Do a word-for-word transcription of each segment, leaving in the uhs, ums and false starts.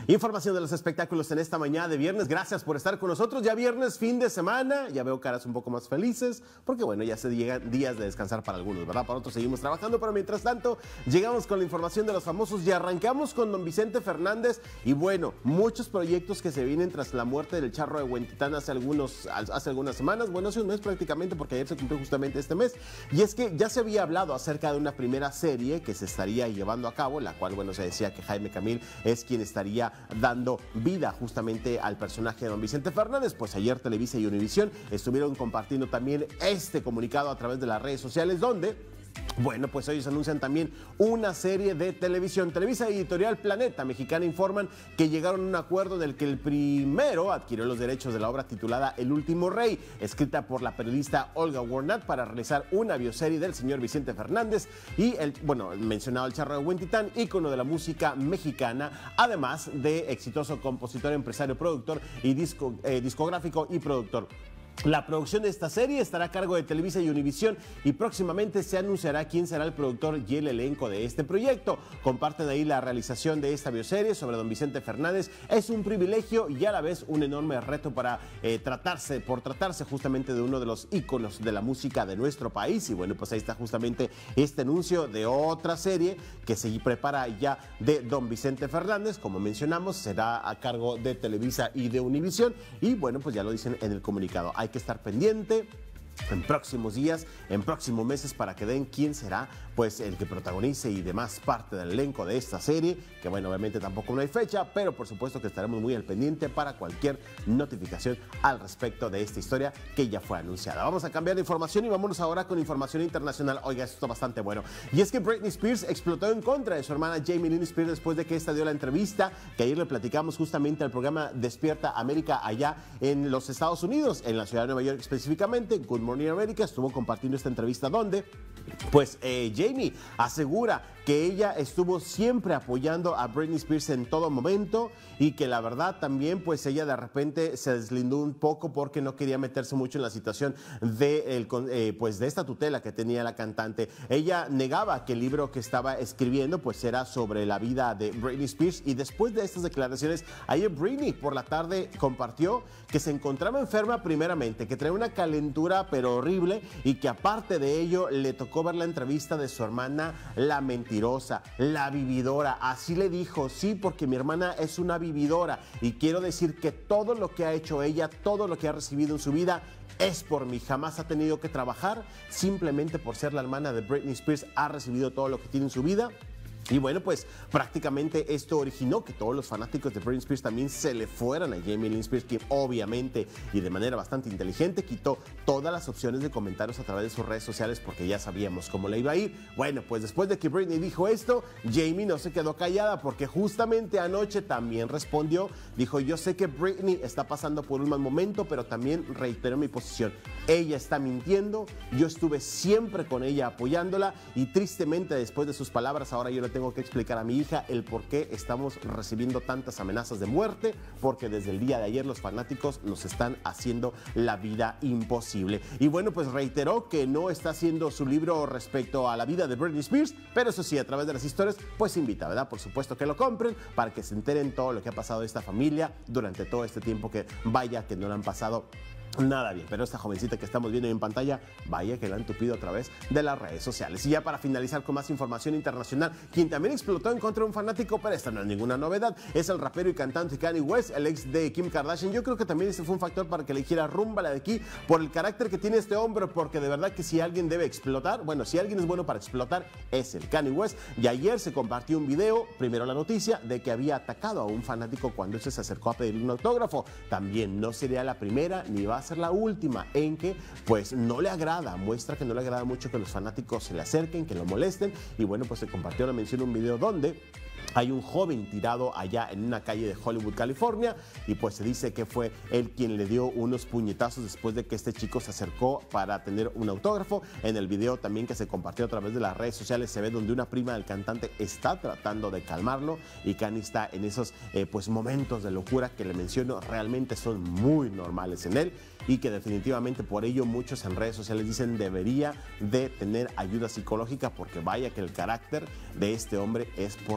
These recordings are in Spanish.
Información de los espectáculos en esta mañana de viernes. Gracias por estar con nosotros. Ya viernes, fin de semana. Ya veo caras un poco más felices porque, bueno, ya se llegan días de descansar para algunos, ¿verdad? Para otros seguimos trabajando, pero mientras tanto llegamos con la información de los famosos y arrancamos con don Vicente Fernández. Y bueno, muchos proyectos que se vienen tras la muerte del Charro de Huentitán hace, algunos, hace algunas semanas. Bueno, hace un mes prácticamente, porque ayer se cumplió justamente este mes. Y es que ya se había hablado acerca de una primera serie que se estaría llevando a cabo, la cual, bueno, se decía que Jaime Camil es quien estaría dando vida justamente al personaje de don Vicente Fernández. Pues ayer Televisa y Univisión estuvieron compartiendo también este comunicado a través de las redes sociales, donde bueno, pues ellos anuncian también una serie de televisión. Televisa y Editorial Planeta Mexicana informan que llegaron a un acuerdo del que el primero adquirió los derechos de la obra titulada El Último Rey, escrita por la periodista Olga Warnat, para realizar una bioserie del señor Vicente Fernández y el, bueno, mencionado el Charro de Huentitán, ícono de la música mexicana, además de exitoso compositor, empresario, productor y disco, eh, discográfico y productor. La producción de esta serie estará a cargo de Televisa y Univisión y próximamente se anunciará quién será el productor y el elenco de este proyecto. Comparten ahí la realización de esta bioserie sobre don Vicente Fernández. Es un privilegio y a la vez un enorme reto para eh, tratarse, por tratarse justamente de uno de los íconos de la música de nuestro país. Y bueno, pues ahí está justamente este anuncio de otra serie que se prepara ya de don Vicente Fernández. Como mencionamos, será a cargo de Televisa y de Univisión. Y bueno, pues ya lo dicen en el comunicado. Hay que estar pendiente en próximos días, en próximos meses, para que den quién será pues el que protagonice y demás parte del elenco de esta serie, que bueno, obviamente tampoco no hay fecha, pero por supuesto que estaremos muy al pendiente para cualquier notificación al respecto de esta historia que ya fue anunciada. Vamos a cambiar de información y vámonos ahora con información internacional. Oiga, esto está bastante bueno. Y es que Britney Spears explotó en contra de su hermana Jamie Lynn Spears después de que esta dio la entrevista que ayer le platicamos justamente al programa Despierta América allá en los Estados Unidos, en la ciudad de Nueva York específicamente. Good Morning America estuvo compartiendo esta entrevista donde pues eh, Jamie asegura que ella estuvo siempre apoyando a Britney Spears en todo momento y que la verdad también pues ella de repente se deslindó un poco porque no quería meterse mucho en la situación de, el, eh, pues de esta tutela que tenía la cantante. Ella negaba que el libro que estaba escribiendo pues era sobre la vida de Britney Spears, y después de estas declaraciones ayer Britney por la tarde compartió que se encontraba enferma primeramente, que traía una calentura pero horrible, y que aparte de ello le tocó ver la entrevista de su hermana, la mentirosa, la vividora. Así le dijo, sí, porque mi hermana es una vividora y quiero decir que todo lo que ha hecho ella, todo lo que ha recibido en su vida es por mí. Jamás ha tenido que trabajar, simplemente por ser la hermana de Britney Spears ha recibido todo lo que tiene en su vida. Y bueno, pues prácticamente esto originó que todos los fanáticos de Britney Spears también se le fueran a Jamie Lynn Spears, que obviamente y de manera bastante inteligente quitó todas las opciones de comentarios a través de sus redes sociales porque ya sabíamos cómo le iba a ir. Bueno, pues después de que Britney dijo esto, Jamie no se quedó callada porque justamente anoche también respondió. Dijo, yo sé que Britney está pasando por un mal momento, pero también reiteró mi posición. Ella está mintiendo, yo estuve siempre con ella apoyándola y tristemente después de sus palabras ahora yo le tengo que explicar a mi hija el por qué estamos recibiendo tantas amenazas de muerte, porque desde el día de ayer los fanáticos nos están haciendo la vida imposible. Y bueno, pues reiteró que no está haciendo su libro respecto a la vida de Britney Spears, pero eso sí, a través de las historias, pues invita, ¿verdad? Por supuesto que lo compren para que se enteren todo lo que ha pasado de esta familia durante todo este tiempo que vaya que no le han pasado nada bien. Pero esta jovencita que estamos viendo en pantalla, vaya que la han tupido a través de las redes sociales. Y ya para finalizar con más información internacional, quien también explotó en contra de un fanático, pero esta no es ninguna novedad, es el rapero y cantante Kanye West, el ex de Kim Kardashian. Yo creo que también ese fue un factor para que le dijera rúmbala de aquí por el carácter que tiene este hombre, porque de verdad que si alguien debe explotar, bueno, si alguien es bueno para explotar, es el Kanye West. Y ayer se compartió un video, primero la noticia, de que había atacado a un fanático cuando este se acercó a pedirle un autógrafo. También no sería la primera ni va a ser la última en que pues no le agrada, muestra que no le agrada mucho que los fanáticos se le acerquen, que lo molesten. Y bueno, pues se compartió, le menciono, un video donde hay un joven tirado allá en una calle de Hollywood, California, y pues se dice que fue él quien le dio unos puñetazos después de que este chico se acercó para tener un autógrafo. En el video también que se compartió a través de las redes sociales se ve donde una prima del cantante está tratando de calmarlo y Kanye está en esos eh, pues momentos de locura que le menciono, realmente son muy normales en él y que definitivamente por ello muchos en redes sociales dicen debería de tener ayuda psicológica porque vaya que el carácter de este hombre es por demás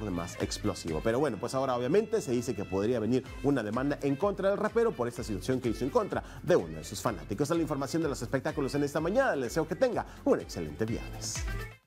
explosivo. Pero bueno, pues ahora obviamente se dice que podría venir una demanda en contra del rapero por esta situación que hizo en contra de uno de sus fanáticos. Esta es la información de los espectáculos en esta mañana. Les deseo que tenga un excelente viernes.